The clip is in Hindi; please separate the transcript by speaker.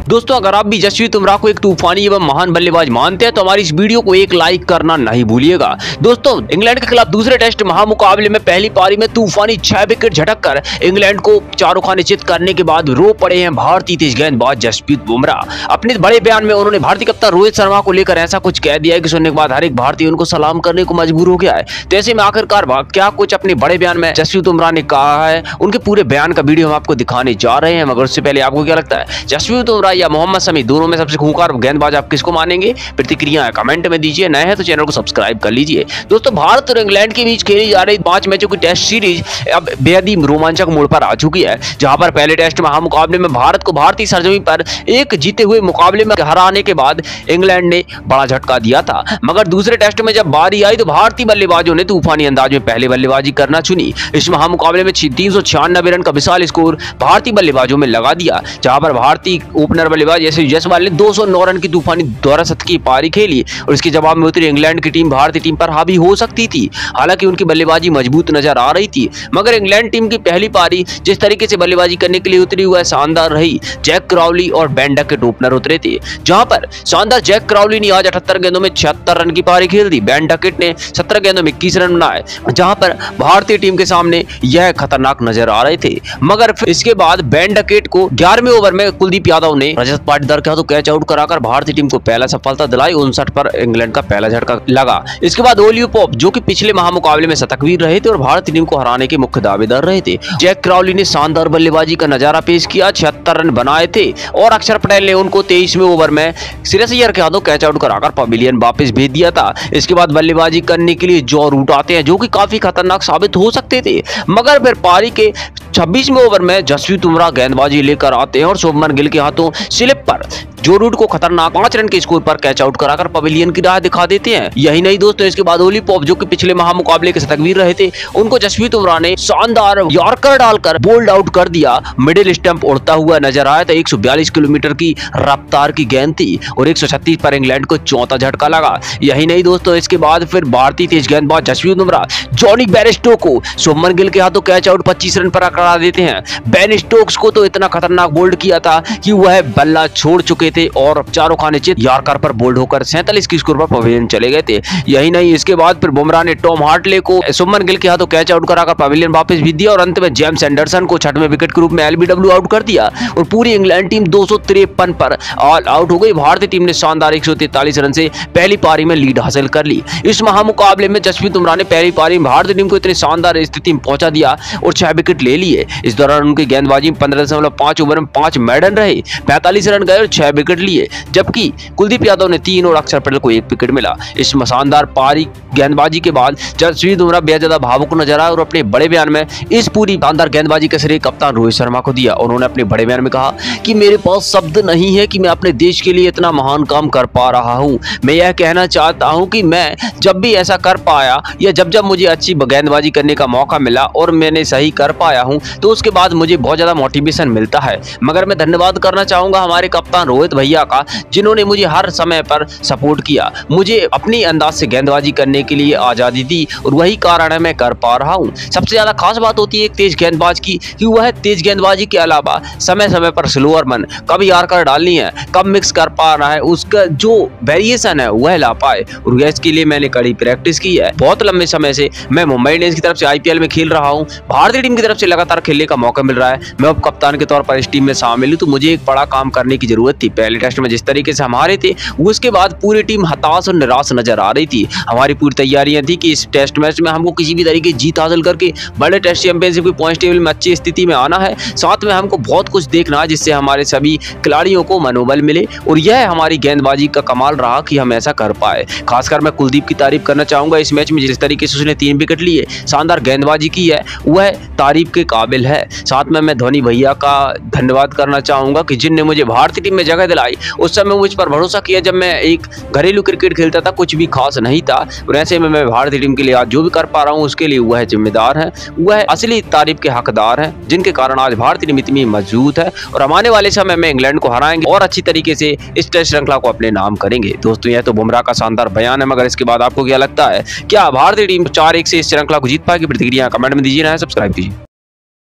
Speaker 1: दोस्तों अगर आप भी जसप्रीत बुमराह को एक तूफानी एवं महान बल्लेबाज मानते हैं तो हमारी इस वीडियो को एक लाइक करना नहीं भूलिएगा। दोस्तों इंग्लैंड के खिलाफ दूसरे टेस्ट महामुकाबले में पहली पारी में तूफानी 6 विकेट झटककर इंग्लैंड को चारों खाने चित करने के बाद रो पड़े हैं भारतीय तेज गेंदबाज जसप्रीत बुमराह। अपने बड़े बयान में उन्होंने भारतीय कप्तान रोहित शर्मा को लेकर ऐसा कुछ कह दिया है कि सुनने के बाद हर एक भारतीय उनको सलाम करने को मजबूर हो गया है। तो ऐसे में आखिरकार क्या कुछ अपने बड़े बयान में जसप्रीत बुमराह ने कहा है, उनके पूरे बयान का वीडियो हम आपको दिखाने जा रहे हैं। मगर उससे पहले आपको क्या लगता है, जसप्रीत बुमराह या मोहम्मद शमी दोनों में सबसे खूंखार गेंदबाज आप किसको मानेंगे? प्रतिक्रिया कमेंट में दीजिए। नए हैं तो चैनल को सब्सक्राइब कर लीजिए। दोस्तों भारत और इंग्लैंड के बीच खेली जा रही 5 मैचों की टेस्ट सीरीज अब बेहद ही रोमांचक मोड़ पर आ चुकी है, जहां पर पहले टेस्ट महामुकाबले में भारत को भारतीय सरजमीन पर एक जीते हुए मुकाबले में हराने के बाद इंग्लैंड ने बड़ा झटका दिया था। मगर दूसरे टेस्ट में जब बारी आई तो भारतीय बल्लेबाजों ने तूफानी अंदाज में पहले बल्लेबाजी करना चुनी। इस महामुकाबले में 396 रन का विशाल स्कोर भारतीय बल्लेबाजों में लगा दिया, जहां पर भारतीय ओपनर बल्लेबाज यशस्वी जायसवाल ने 209 रन की तूफानी दोहरा शतकीय पारी खेली और इसके जवाब में उतरी इंग्लैंड की टीम भारतीय टीम पर हावी हो सकती थी। हालांकि उनकी बल्लेबाजी मजबूत नजर आ रही थी, मगर इंग्लैंड टीम की पहली पारी जिस तरीके से बल्लेबाजी करने के लिए उतरी हुआ शानदार रही। जैक क्राउली और बेन डकेट ओपनर उतरे थे, जहां पर शानदार जैक क्राउली ने आज 78 गेंदों में 76 रन की पारी खेल दी। बेन डकेट ने 17 गेंदों में 21 रन बनाए, जहां पर भारतीय टीम के सामने यह खतरनाक नजर आ रहे थे। मगर इसके बाद बेन डकेट को 11वें ओवर में कुलदीप यादव ने रजत पाटीदार के हाथों कैच आउट कराकर भारतीय टीम को पहला सफलता दिलाई। 59 पर इंग्लैंड का पहला झटका लगा। इसके बाद ओलियो पोप जो कि पिछले महामुकाबले में शतकवीर रहे थे और भारतीय टीम को हराने के मुख्य दावेदार रहे थे, जैक क्राउली ने शानदार बल्लेबाजी का नजारा पेश किया। 76 रन बनाए थे और अक्षर पटेल ने उनको 23वें ओवर में श्रेयस अय्यर के हाथों कैच आउट कराकर पवेलियन वापस भेज दिया था। इसके बाद बल्लेबाजी करने के लिए जो रूट आते हैं जो कि काफी खतरनाक साबित हो सकते थे, मगर फिर पारी के 26वें ओवर में जसप्रीत बुमराह गेंदबाजी लेकर आते हैं और शुभमन गिल के हाथों स्लिप पर जो रूट को खतरनाक 5 रन के स्कोर पर कैच आउट कराकर पवेलियन की राह दिखा देते हैं। यही नहीं दोस्तों, इसके बाद ओली पॉप जो कि पिछले महामुकाबले के शतकवीर रहे थे, उनको जसप्रीत बुमराह ने शानदार यॉर्कर डालकर बोल्ड आउट कर दिया। मिडिल स्टंप उड़ता हुआ नजर आया था। 142 किलोमीटर की रफ्तार की गेंद थी और 136 पर इंग्लैंड को चौथा झटका लगा। यही नहीं दोस्तों, इसके बाद फिर भारतीय तेज गेंदबाज जसप्रीत बुमराह जॉनी बेयरस्टो को शुभमन गिल के हाथों कैच आउट 25 रन पर अकड़ा देते हैं। बेन स्टोक्स को तो इतना खतरनाक बोल्ड किया था कि वह बल्ला छोड़ चुके थे और चारों खाने चित यॉर्कर पर बोल्ड होकर 47 की स्कोर पर पवेलियन चले गए थे। यही नहीं, इसके बाद फिर बुमराह ने टॉम हार्टले को शुभमन गिल के हाथों कैच आउट कराकर पवेलियन वापस भेज दिया और अंत में जेम्स एंडरसन को 6वें विकेट के रूप में एलबीडब्ल्यू आउट कर दिया और पूरी इंग्लैंड टीम 253 पर ऑल आउट हो गई। भारतीय टीम ने शानदार 143 रन से पहली पारी में लीड हासिल कर ली। इस महामुकाबले में जसप्रीत बुमराह ने पहली पारी में भारतीय टीम को इतनी शानदार स्थिति में पहुंचा दिया और 6 विकेट ले लिए। इस दौरान उनकी गेंदबाजी 15.5 ओवर में 5 मेडन रहे, 45 रन गए और 6 विकेट लिए, जबकि कुलदीप यादव ने 3 और अक्षर पटेल को 1 विकेट मिला। इस शानदार पारी गेंदबाजी के बाद जसप्रीत बुमराह बेहद ज्यादा भावुक नजर आया और अपने बड़े बयान में इस पूरी शानदार गेंदबाजी का श्रेय कप्तान रोहित शर्मा को दिया। उन्होंने अपने बड़े बयान में कहा कि मेरे पास शब्द नहीं है कि मैं अपने देश के लिए इतना महान काम कर पा रहा हूं। मैं यह कहना चाहता हूं कि मैं जब भी ऐसा कर पाया या जब जब मुझे अच्छी गेंदबाजी करने का मौका मिला और मैंने सही कर पाया हूं तो उसके बाद मुझे बहुत ज्यादा मोटिवेशन मिलता है। मगर मैं धन्यवाद करना चाहूंगा हमारे कप्तान रोहित भैया का, जिन्होंने मुझे हर समय पर सपोर्ट किया, मुझे अपनी अंदाज से गेंदबाजी करने के लिए आजादी दी और वही कारण है मैं कर पा रहा हूं। सबसे ज्यादा खास बात होती है एक तेज गेंदबाज की कि वह तेज गेंदबाजी के अलावा समय समय पर स्लोअर मन कब यॉर्कर डालनी है, कब मिक्स कर पा रहा है, उसका जो वेरिएशन है वह ला पाए और इसके लिए मैंने कड़ी प्रैक्टिस की है। बहुत लंबे समय से मैं मुंबई इंडियंस की तरफ से आईपीएल में खेल रहा हूं, भारतीय टीम की तरफ से लगातार खेलने का मौका मिल रहा है। मैं अब कप्तान के तौर पर इस टीम में शामिल हूं तो मुझे एक बड़ा काम करने की जरूरत थी। पहले टेस्ट में जिस तरीके से हमारे थे उसके बाद पूरी टीम हताश और निराश नजर आ रही थी। हमारी पूरी तैयारियां थी कि इस टेस्ट मैच में हमको किसी भी तरीके की जीत हासिल करके बड़े टेस्ट चैंपियनशिप की पॉइंट टेबल में अच्छी स्थिति में आना है। साथ में हमको बहुत कुछ देखना है जिससे हमारे सभी खिलाड़ियों को मनोबल मिले और यह हमारी गेंदबाजी का कमाल रहा कि हम ऐसा कर पाए। खासकर मैं कुलदीप की तारीफ करना चाहूंगा। इस मैच में जिस तरीके से उसने 3 विकेट लिए, शानदार गेंदबाजी की है, वह तारीफ के काबिल है। साथ में मैं धोनी भैया का धन्यवाद करना चाहूंगा कि जिनने मुझे भारतीय टीम में जगह दिलाई। उस समय मुझ पर भरोसा किया जब मैं एक घरेलू क्रिकेट खेलता था, कुछ भी खास नहीं था और ऐसे में मैं भारतीय टीम के लिए आज जो भी कर पा रहा हूं उसके लिए वह जिम्मेदार है, वह असली तारीफ के हकदार हैं, जिनके कारण आज भारतीय टीम इतनी मजबूत है और हम आने वाले समय में इंग्लैंड को हराएंगे और अच्छी तरीके से इस टेस्ट श्रृंखला को अपने नाम करेंगे। दोस्तों यह तो बुमराह का शानदार बयान है, मगर इसके बाद आपको क्या लगता है, क्या भारतीय टीम 4-1 से इस श्रृंखला को जीत पाएगी? प्रतिक्रिया कमेंट में दीजिए, सब्सक्राइब कीजिए।